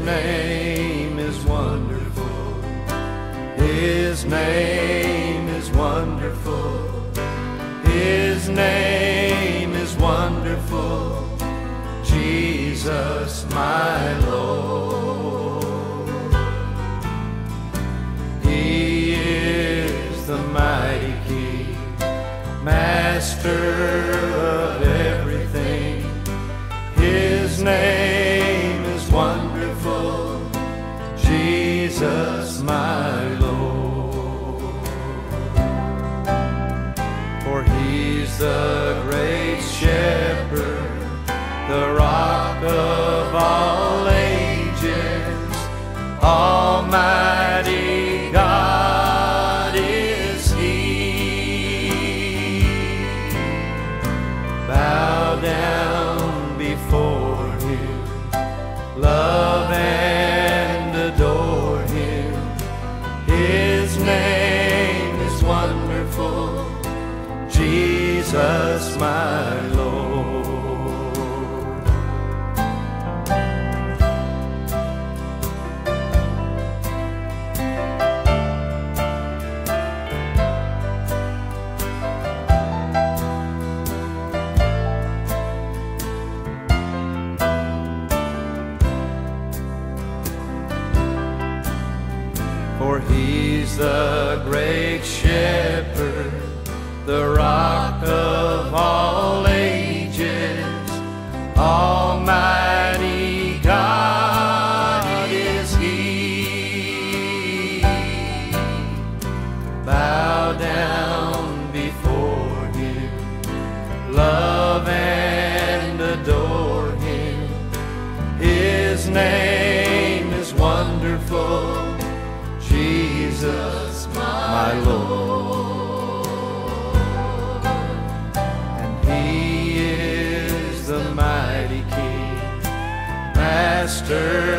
name is wonderful. His name is wonderful. His name is wonderful. Jesus, my Lord. He is the mighty King, Master of everything. His name is wonderful. Jesus, my Lord. For He's the great shepherd, the rock of all ages. Almighty God is He. Bow down before Him, love and adore Him. His name is wonderful. Jesus, my Lord. For He's the great shepherd, the rock of all ages. Almighty God is He. Bow down before Him, love and adore Him. His name is wonderful. Jesus, my Lord. And He is the mighty King, Master